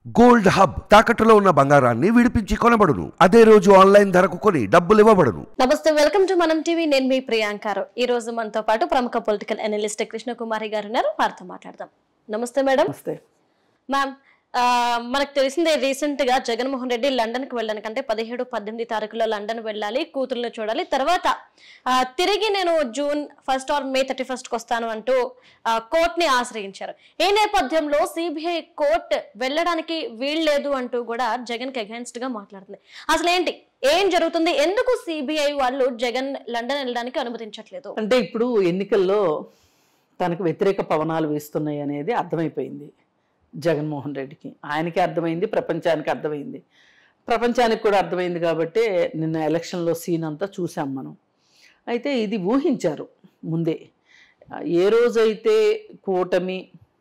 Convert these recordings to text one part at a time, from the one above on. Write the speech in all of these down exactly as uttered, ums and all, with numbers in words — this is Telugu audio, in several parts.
గోల్డ్ హబ్ తాకట్టులో ఉన్న బంగారాన్ని విడిపించి కొనబడును. అదే రోజు ఆన్లైన్ ధరకు కొని డబ్బులు ఇవ్వబడును. నమస్తే, వెల్కమ్ టు మనం టీవీ. నేను మీ ప్రియాంక. ఈ రోజు మనతో పాటు ప్రముఖ పొలిటికల్ అనలిస్ట్ కృష్ణకుమారి గారు ఉన్నారు. వారితో మాట్లాడదాం. నమస్తే మేడం. నమస్తే మ్యామ్. మనకు తెలిసిందే, రీసెంట్ గా జగన్మోహన్ రెడ్డి లండన్ కు వెళ్ళాను కంటే పదిహేడు పద్దెనిమిది తారీఖులో లండన్ వెళ్ళాలి, కూతుర్ని చూడాలి, తర్వాత తిరిగి నేను June first or May thirty first కి వస్తాను అంటూ కోర్ట్ ని ఆశ్రయించారు. ఈ నేపథ్యంలో సిబిఐ కోర్ట్ వెళ్ళడానికి వీల్లేదు అంటూ కూడా జగన్ కి అగైన్స్ట్ గా మాట్లాడుతుంది. అసలు ఏంటి, ఏం జరుగుతుంది, ఎందుకు సిబిఐ వాళ్ళు జగన్ లండన్ వెళ్ళడానికి అనుమతించట్లేదు? అంటే ఇప్పుడు ఎన్నికల్లో తనకు వ్యతిరేక పవనాలు వీస్తున్నాయి అనేది అర్థమైపోయింది జగన్మోహన్ రెడ్డికి. ఆయనకి అర్థమైంది, ప్రపంచానికి అర్థమైంది. ప్రపంచానికి కూడా అర్థమైంది కాబట్టి నిన్న ఎలక్షన్లో సీన్ అంతా చూసాం మనం. అయితే ఇది ఊహించారు ముందే. ఏ రోజైతే కూటమి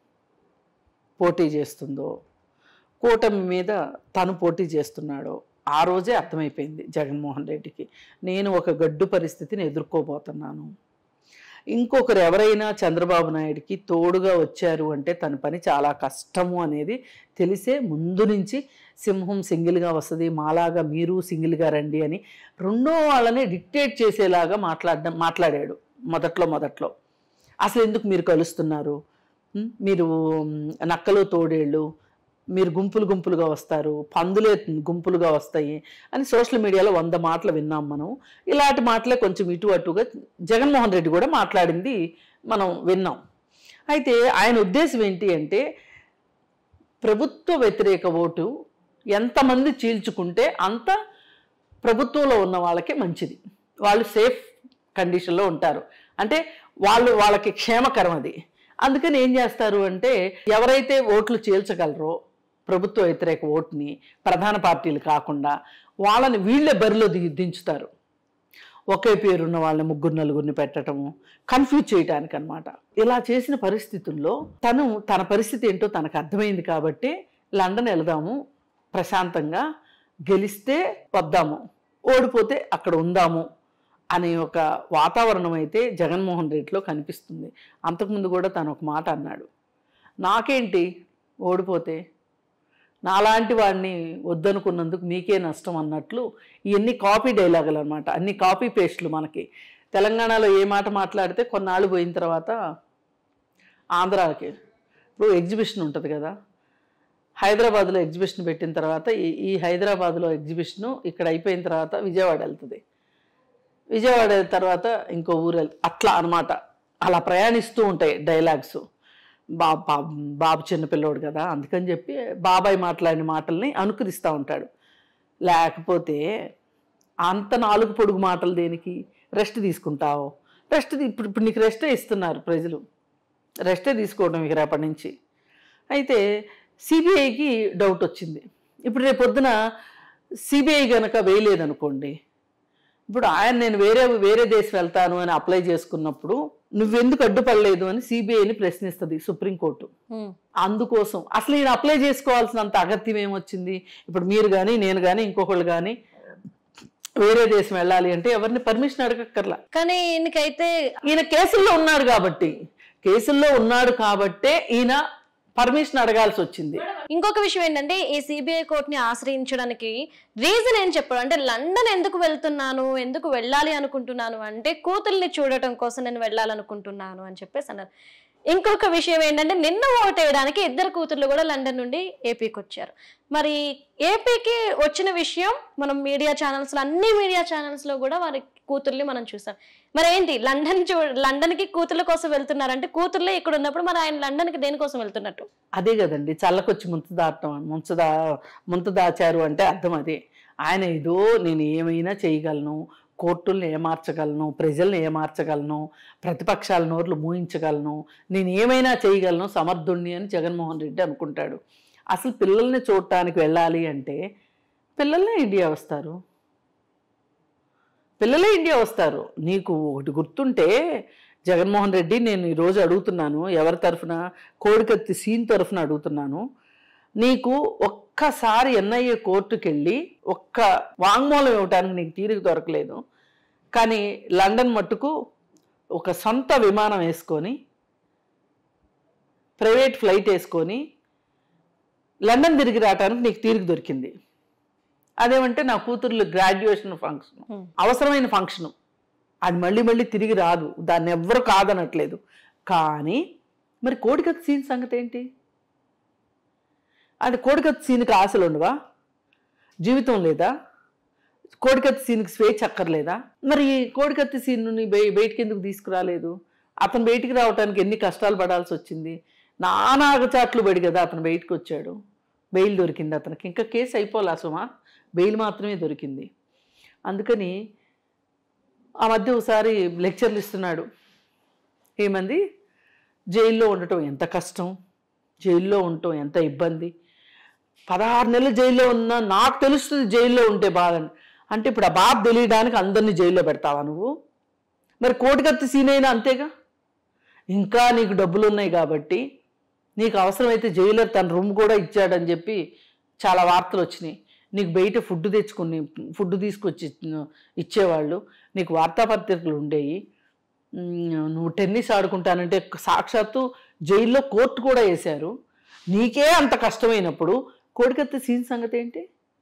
పోటీ చేస్తుందో, కూటమి మీద తను పోటీ చేస్తున్నాడో ఆ రోజే అర్థమైపోయింది జగన్మోహన్ రెడ్డికి, నేను ఒక గడ్డు పరిస్థితిని ఎదుర్కోబోతున్నాను. ఇంకొకరు ఎవరైనా చంద్రబాబు నాయుడికి తోడుగా వచ్చారు అంటే తన పని చాలా కష్టము అనేది తెలిసే ముందు నుంచి సింహం సింగిల్గా వస్తుంది, మాలాగా మీరు సింగిల్గా రండి అని రెండో వాళ్ళని డిక్టేట్ చేసేలాగా మాట్లాడడం మాట్లాడాడు మొదట్లో మొదట్లో అసలు ఎందుకు మీరు కలుస్తున్నారు, మీరు నక్కలు తోడేళ్ళు, మీరు గుంపులు గుంపులుగా వస్తారు, పందులే గుంపులుగా వస్తాయి అని సోషల్ మీడియాలో వంద మాటలు విన్నాం మనం. ఇలాంటి మాటలే కొంచెం ఇటు అటుగా జగన్మోహన్ రెడ్డి కూడా మాట్లాడింది మనం విన్నాం. అయితే ఆయన ఉద్దేశం ఏంటి అంటే, ప్రభుత్వ వ్యతిరేక ఓటు ఎంతమంది చీల్చుకుంటే అంత ప్రభుత్వంలో ఉన్న వాళ్ళకే మంచిది, వాళ్ళు సేఫ్ కండిషన్లో ఉంటారు, అంటే వాళ్ళు వాళ్ళకి క్షేమకరం అది. అందుకని ఏం చేస్తారు అంటే, ఎవరైతే ఓట్లు చీల్చగలరో ప్రభుత్వ వ్యతిరేక ఓటుని, ప్రధాన పార్టీలు కాకుండా వాళ్ళని వీళ్ళే బరిలో ది దించుతారు. ఒకే పేరున్న వాళ్ళని ముగ్గురు నలుగురిని పెట్టడము, కన్ఫ్యూజ్ చేయడానికి అనమాట. ఇలా చేసిన పరిస్థితుల్లో తను తన పరిస్థితి ఏంటో తనకు అర్థమైంది కాబట్టి లండన్ వెళదాము, ప్రశాంతంగా గెలిస్తే వద్దాము, ఓడిపోతే అక్కడ ఉందాము అనే ఒక వాతావరణం అయితే జగన్మోహన్ రెడ్డిలో కనిపిస్తుంది. అంతకుముందు కూడా తను ఒక మాట అన్నాడు, నాకేంటి ఓడిపోతే, నాలాంటి వాడిని వద్దనుకున్నందుకు మీకే నష్టం అన్నట్లు. ఇవన్నీ కాపీ డైలాగులు అనమాట, అన్ని కాపీ పేస్ట్లు. మనకి తెలంగాణలో ఏ మాట మాట్లాడితే కొన్నాళ్ళు పోయిన తర్వాత ఆంధ్రాకి ఇప్పుడు ఎగ్జిబిషన్ ఉంటుంది కదా, హైదరాబాద్లో ఎగ్జిబిషన్ పెట్టిన తర్వాత ఈ హైదరాబాద్లో ఎగ్జిబిషను ఇక్కడ అయిపోయిన తర్వాత విజయవాడ వెళ్తుంది, విజయవాడ తర్వాత ఇంకో ఊరు వెళ్తుంది, అట్లా అనమాట. అలా ప్రయాణిస్తూ ఉంటాయి డైలాగ్స్. బాబు బాబు బాబు చిన్నపిల్లోడు కదా, అందుకని చెప్పి బాబాయ్ మాట్లాడిన మాటల్ని అనుకరిస్తూ ఉంటాడు. లేకపోతే అంత నాలుగు పొడుగు మాటలు దేనికి, రెస్ట్ తీసుకుంటావు, రెస్ట్ ఇప్పుడు ఇప్పుడు నీకు రెస్టే ఇస్తున్నారు ప్రజలు, రెస్టే తీసుకోవడం ఇక రేపటి నుంచి. అయితే సిబిఐకి డౌట్ వచ్చింది. ఇప్పుడు రేపు పొద్దున సిబిఐ కనుక వేయలేదనుకోండి, ఇప్పుడు ఆయన నేను వేరే వేరే దేశం వెళ్తాను అని అప్లై చేసుకున్నప్పుడు నువ్వెందుకు అడ్డుపడలేదు అని సిబిఐని ప్రశ్నిస్తుంది సుప్రీంకోర్టు. అందుకోసం అసలు ఈయన అప్లై చేసుకోవాల్సినంత అగత్యం ఏమొచ్చింది? ఇప్పుడు మీరు కానీ నేను కానీ ఇంకొకళ్ళు కానీ వేరే దేశం వెళ్ళాలి అంటే ఎవరిని పర్మిషన్ అడగక్కర్లా. కానీ ఈయనకైతే ఈయన కేసుల్లో ఉన్నాడు కాబట్టి కేసుల్లో ఉన్నాడు కాబట్టే ఈయన పర్మిషన్ అడగాల్సి వచ్చింది. ఇంకొక విషయం ఏంటంటే, ఈ సిబిఐ కోర్ట్ ని ఆశ్రయించడానికి రీజన్ ఏం చెప్పాడు అంటే, లండన్ ఎందుకు వెళ్తున్నాను, ఎందుకు వెళ్ళాలి అనుకుంటున్నాను అంటే కూతుర్ని చూడటం కోసం నేను వెళ్ళాలనుకుంటున్నాను అని చెప్పేసి అన్నారు. ఇంకొక విషయం ఏంటంటే, నిన్న ఓటు వేయడానికి ఇద్దరు కూతుర్లు కూడా లండన్ నుండి ఏపీకి వచ్చారు. మరి ఏపీకి వచ్చిన విషయం మనం మీడియా ఛానల్స్ లో అన్ని మీడియా ఛానల్స్ లో కూడా వారి కూతుర్ని మనం చూసాం. మరి ఏంటి, లండన్ చూ లండన్ కి కూతుర్ల కోసం వెళ్తున్నారంటే కూతుర్లే ఇక్కడ ఉన్నప్పుడు మరి ఆయన లండన్ కి దేనికోసం వెళ్తున్నట్టు? అదే కదండి, చల్లకొచ్చి ముంత దాటం, ముంచదా ముంత దాచారు అంటే అర్థం అదే. ఆయన ఏదో నేను ఏమైనా చేయగలను, కోర్టుల్ని ఏమార్చగలను, ప్రజల్ని ఏమార్చగలను, ప్రతిపక్షాల నోర్లు మూయించగలను, నేను ఏమైనా చేయగలను, సమర్థుణ్ణి అని జగన్మోహన్ రెడ్డి అనుకుంటాడు. అసలు పిల్లల్ని చూడటానికి వెళ్ళాలి అంటే పిల్లల్నే ఇండియా వస్తారు, పిల్లలే ఇండియా వస్తారు. నీకు ఒకటి గుర్తుంటే జగన్మోహన్ రెడ్డి, నేను ఈరోజు అడుగుతున్నాను, ఎవరి తరఫున, కోడికత్తి సీన్ తరఫున అడుగుతున్నాను, నీకు ఒక్కసారి ఎన్ఐఏ కోర్టుకు వెళ్ళి ఒక్క వాంగ్మూలం ఇవ్వటానికి నీకు తీరిక దొరకలేదు, కానీ లండన్ మట్టుకు ఒక సొంత విమానం వేసుకొని, ప్రైవేట్ ఫ్లైట్ వేసుకొని లండన్ తిరిగి రావడానికి నీకు తీరిక దొరికింది. అదేమంటే నా కూతుర్లు గ్రాడ్యుయేషన్ ఫంక్షన్, అవసరమైన ఫంక్షను, అది మళ్ళీ మళ్ళీ తిరిగి రాదు, దాన్ని ఎవ్వరు కాదనట్లేదు. కానీ మరి కోడికత్తి సీన్ సంగతి ఏంటి? అది కోడికత్తి సీన్కి ఆశలు ఉండవా? జీవితం లేదా? కోడికత్తి సీన్కి స్వేచ్ఛ అక్కర్లేదా? మరి కోడికత్తి సీన్ని బయటికి ఎందుకు తీసుకురాలేదు? అతను బయటికి రావడానికి ఎన్ని కష్టాలు పడాల్సి వచ్చింది, నానా అగచాట్లు పడి కదా అతను బయటకు వచ్చాడు. బెయిల్ దొరికింది అతనికి, ఇంకా కేసు అయిపోలే సుమా, బెయిల్ మాత్రమే దొరికింది. అందుకని ఆ మధ్య ఒకసారి లెక్చర్లు ఇస్తున్నాడు. ఏమంది, జైల్లో ఉండటం ఎంత కష్టం, జైల్లో ఉండటం ఎంత ఇబ్బంది, పదహారు నెలలు జైల్లో ఉన్నా నాకు తెలుస్తుంది జైల్లో ఉంటే బాధ అంటే. ఇప్పుడు ఆ బాధ తెలియడానికి అందరినీ జైల్లో పెడతావా నువ్వు? మరి కోటికత్తి సీన్ అయినా అంతేగా. ఇంకా నీకు డబ్బులు ఉన్నాయి కాబట్టి నీకు అవసరమైతే జైలర్ తన రూమ్ కూడా ఇచ్చాడని చెప్పి చాలా వార్తలు వచ్చినాయి. నీకు బయట ఫుడ్ తెచ్చుకుని ఫుడ్ తీసుకొచ్చి ఇచ్చేవాళ్ళు, నీకు వార్తాపత్రికలు ఉండేవి. నువ్వు టెన్నిస్ ఆడుకుంటానంటే సాక్షాత్తు జైల్లో కోర్టు కూడా వేశారు. నీకే అంత కష్టమైనప్పుడు కోడికత్తి సీన్ సంగతి ఏంటి?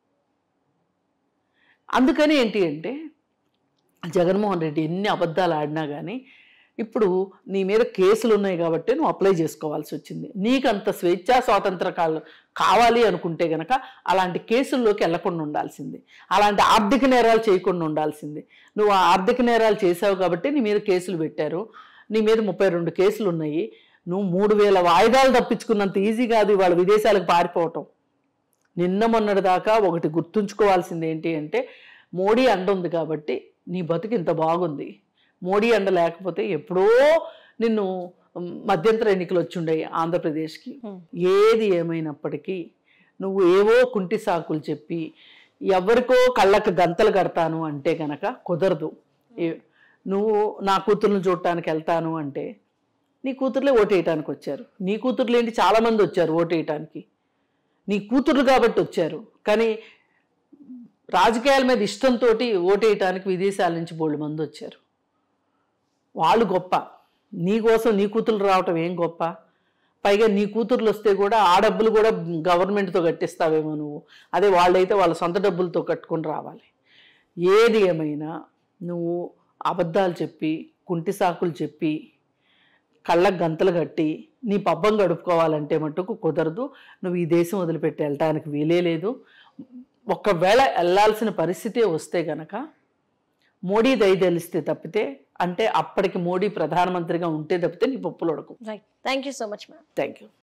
అందుకని ఏంటి అంటే జగన్మోహన్ రెడ్డి ఎన్ని అబద్ధాలు ఆడినా కానీ ఇప్పుడు నీ మీద కేసులు ఉన్నాయి కాబట్టి నువ్వు అప్లై చేసుకోవాల్సి వచ్చింది. నీకు అంత స్వేచ్ఛా స్వాతంత్రకాలు కావాలి అనుకుంటే గనక అలాంటి కేసుల్లోకి వెళ్లకుండా ఉండాల్సింది, అలాంటి ఆర్థిక నేరాలు చేయకుండా ఉండాల్సింది. నువ్వు ఆర్థిక నేరాలు చేసావు కాబట్టి నీ మీద కేసులు పెట్టారు. నీ మీద ముప్పై రెండు కేసులు ఉన్నాయి. నువ్వు మూడు వేల వాయిదాలు తప్పించుకున్నంత ఈజీ కాదు ఇవాళ విదేశాలకు పారిపోవటం. నిన్న మొన్నటి దాకా ఒకటి గుర్తుంచుకోవాల్సింది ఏంటి అంటే మోడీ అండ ఉంది కాబట్టి నీ బతుకు ఇంత బాగుంది. మోడీ అండ లేకపోతే ఎప్పుడో నిన్ను మధ్యంతర ఎన్నికలు వచ్చుండయి ఆంధ్రప్రదేశ్కి. ఏది ఏమైనప్పటికీ నువ్వు ఏవో కుంటి సాకులు చెప్పి ఎవరికో కళ్ళకు గంతలు కడతాను అంటే కనుక కుదరదు. నువ్వు నా కూతుర్ని చూడటానికి వెళ్తాను అంటే నీ కూతుర్లే ఓటేయటానికి వచ్చారు. నీ కూతుర్లు ఏంటి చాలామంది వచ్చారు ఓటేయటానికి, నీ కూతుర్లు కాబట్టి వచ్చారు. కానీ రాజకీయాల మీద ఇష్టంతో ఓటేయటానికి విదేశాల నుంచి బోల్డు మంది వచ్చారు. వాళ్ళు గొప్ప, నీ కోసం నీ కూతుర్లు రావటం ఏం గొప్ప? పైగా నీ కూతుర్లు వస్తే కూడా ఆ డబ్బులు కూడా గవర్నమెంట్తో కట్టిస్తావేమో నువ్వు. అదే వాళ్ళైతే వాళ్ళ సొంత డబ్బులతో కట్టుకొని రావాలి. ఏది ఏమైనా నువ్వు అబద్ధాలు చెప్పి కుంటి సాకులు చెప్పి కళ్ళకు గంతలు కట్టి నీ పబ్బం గడుపుకోవాలంటే మటుకు కుదరదు. నువ్వు ఈ దేశం వదిలిపెట్టి వెళ్ళటానికి వీలే లేదు. ఒకవేళ వెళ్ళాల్సిన పరిస్థితి వస్తే గనక మోడీ దయ తెలిస్తే తప్పితే, అంటే అప్పటికి మోడీ ప్రధానమంత్రిగా ఉంటే తప్పితే నీ పప్పులు ఉడకు. Right, thank you so much ma'am. Thank you.